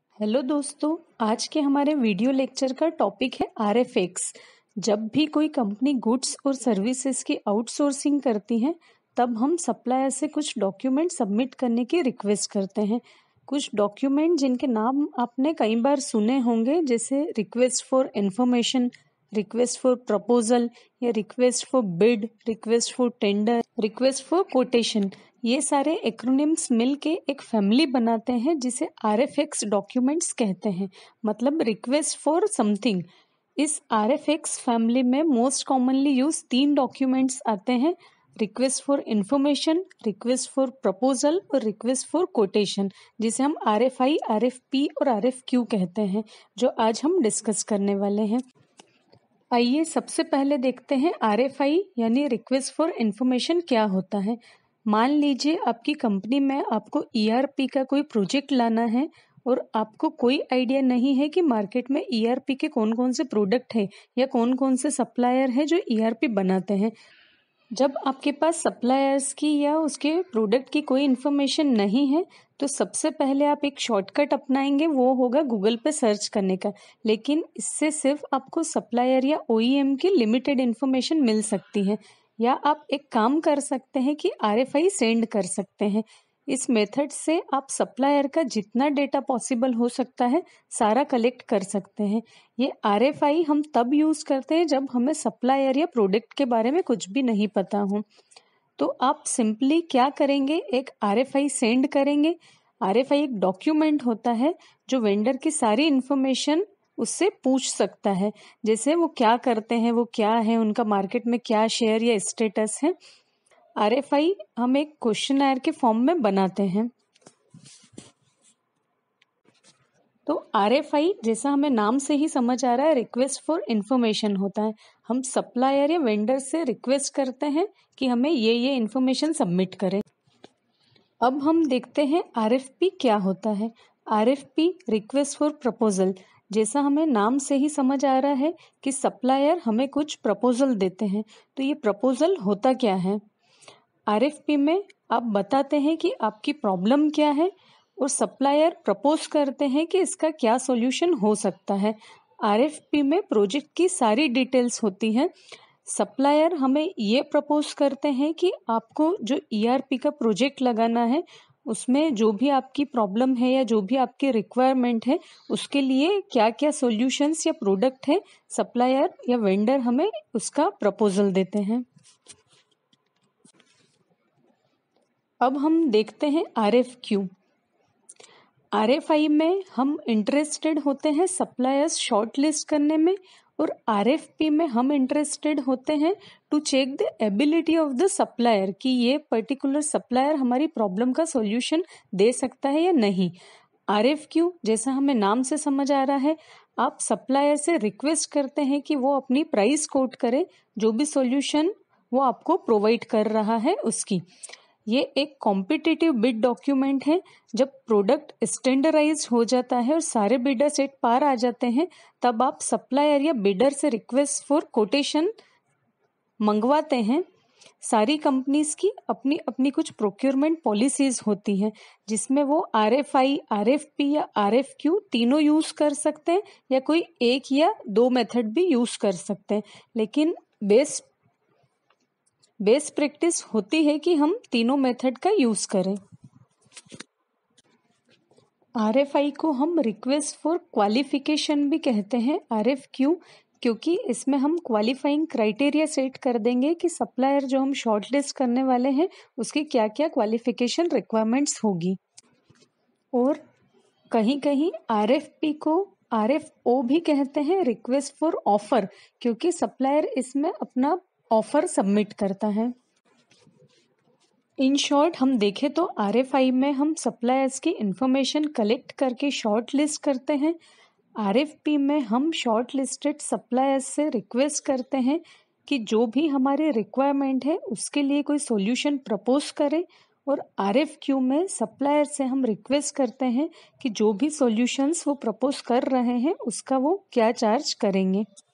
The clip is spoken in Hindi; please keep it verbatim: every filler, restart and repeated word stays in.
हेलो दोस्तों, आज के हमारे वीडियो लेक्चर का टॉपिक है आर एफ एक्स। जब भी कोई कंपनी गुड्स और सर्विसेज की आउटसोर्सिंग करती है तब हम सप्लायर से कुछ डॉक्यूमेंट सबमिट करने की रिक्वेस्ट करते हैं। कुछ डॉक्यूमेंट जिनके नाम आपने कई बार सुने होंगे, जैसे request for information, request for proposal या request for bid, request for tender, request for quotation. ये सारे एक्रोनिम्स मिलके एक फैमिली बनाते हैं जिसे आर एफ एक्स डॉक्यूमेंट्स कहते हैं, मतलब रिक्वेस्ट फॉर समथिंग। इस आर एफ एक्स फैमिली में मोस्ट कॉमनली यूज तीन डॉक्यूमेंट्स आते हैं: request for information, request for proposal और रिक्वेस्ट फॉर कोटेशन, जिसे हम R F I, R F P और आर एफ क्यू कहते हैं, जो आज हम डिस्कस करने वाले हैं। आइए सबसे पहले देखते हैं आर एफ आई यानी रिक्वेस्ट फॉर इंफॉर्मेशन क्या होता है। मान लीजिए आपकी कंपनी में आपको ई आर पी का कोई प्रोजेक्ट लाना है और आपको कोई आइडिया नहीं है कि मार्केट में ई आर पी के कौन कौन से प्रोडक्ट है या कौन कौन से सप्लायर है जो ई आर पी बनाते हैं। जब आपके पास सप्लायर्स की या उसके प्रोडक्ट की कोई इन्फॉर्मेशन नहीं है तो सबसे पहले आप एक शॉर्टकट अपनाएंगे, वो होगा गूगल पे सर्च करने का। लेकिन इससे सिर्फ आपको सप्लायर या ओ ई एम की लिमिटेड इन्फॉर्मेशन मिल सकती है, या आप एक काम कर सकते हैं कि आर एफ आई सेंड कर सकते हैं। इस मेथड से आप सप्लायर का जितना डेटा पॉसिबल हो सकता है सारा कलेक्ट कर सकते हैं। ये आर एफ आई हम तब यूज करते हैं जब हमें सप्लायर या प्रोडक्ट के बारे में कुछ भी नहीं पता हो। तो आप सिंपली क्या करेंगे, एक आर एफ आई सेंड करेंगे। आर एफ आई एक डॉक्यूमेंट होता है जो वेंडर की सारी इंफॉर्मेशन उससे पूछ सकता है, जैसे वो क्या करते हैं, वो क्या है, उनका मार्केट में क्या शेयर या स्टेटस है। आर एफ आई हम एक क्वेश्चनर के फॉर्म में बनाते हैं। तो आर एफ आई जैसा हमें नाम से ही समझ आ रहा है, रिक्वेस्ट फॉर इंफॉर्मेशन होता है। हम सप्लायर या वेंडर से रिक्वेस्ट करते हैं कि हमें ये ये इंफॉर्मेशन सबमिट करें। अब हम देखते हैं आर एफ पी क्या होता है। R F P request for proposal, जैसा हमें नाम से ही समझ आ रहा है कि सप्लायर हमें कुछ प्रपोजल देते हैं। तो ये प्रपोजल होता क्या है? आर एफ पी में आप बताते हैं कि आपकी प्रॉब्लम क्या है और सप्लायर प्रपोज करते हैं कि इसका क्या सॉल्यूशन हो सकता है। आर एफ पी में प्रोजेक्ट की सारी डिटेल्स होती हैं। सप्लायर हमें ये प्रपोज करते हैं कि आपको जो ई आर पी का प्रोजेक्ट लगाना है उसमें जो भी आपकी प्रॉब्लम है या जो भी आपकी रिक्वायरमेंट है उसके लिए क्या क्या सॉल्यूशंस या प्रोडक्ट है, सप्लायर या वेंडर हमें उसका प्रपोजल देते हैं। अब हम देखते हैं R F Q. R F I में हम इंटरेस्टेड होते हैं सप्लायर्स शॉर्टलिस्ट करने में, और आर एफ पी में हम इंटरेस्टेड होते हैं to check the ability of the supplier कि ये पर्टिकुलर सप्लायर हमारी प्रॉब्लम का सॉल्यूशन दे सकता है या नहीं। आर एफ क्यू जैसा हमें नाम से समझ आ रहा है, आप सप्लायर से रिक्वेस्ट करते हैं कि वो अपनी प्राइस कोट करे, जो भी सॉल्यूशन वो आपको प्रोवाइड कर रहा है उसकी। ये एक कॉम्पिटिटिव बिड डॉक्यूमेंट है। जब प्रोडक्ट स्टैंडर्डाइज हो जाता है और सारे बिडर्स एक पार आ जाते हैं तब आप सप्लायर या बिडर से रिक्वेस्ट फॉर कोटेशन मंगवाते हैं। सारी कंपनीज की अपनी अपनी कुछ प्रोक्योरमेंट पॉलिसीज होती हैं जिसमें वो R F I, R F P या आर एफ क्यू तीनों यूज कर सकते हैं या कोई एक या दो मेथड भी यूज कर सकते हैं, लेकिन बेस्ट बेस्ट प्रैक्टिस होती है कि हम तीनों मेथड का यूज करें। आर एफ आई को हम रिक्वेस्ट फॉर क्वालिफिकेशन भी कहते हैं, आर एफ क्यू, क्योंकि इसमें हम क्वालिफाइंग क्राइटेरिया सेट कर देंगे कि सप्लायर जो हम शॉर्टलिस्ट करने वाले हैं उसकी क्या क्या क्वालिफिकेशन रिक्वायरमेंट्स होगी। और कहीं कहीं आर एफ पी को आर एफ ओ भी कहते हैं, रिक्वेस्ट फॉर ऑफर, क्योंकि सप्लायर इसमें अपना ऑफर सबमिट करता है। इन शॉर्ट हम देखें तो आर एफ आई में हम सप्लायर्स की इंफॉर्मेशन कलेक्ट करके शॉर्ट लिस्ट करते हैं। आर एफ पी में हम शॉर्ट लिस्टेड सप्लायर्स से रिक्वेस्ट करते हैं कि जो भी हमारे रिक्वायरमेंट है उसके लिए कोई सॉल्यूशन प्रपोज करें, और आर एफ क्यू में सप्लायर से हम रिक्वेस्ट करते हैं कि जो भी सॉल्यूशंस वो प्रपोज कर रहे हैं उसका वो क्या चार्ज करेंगे।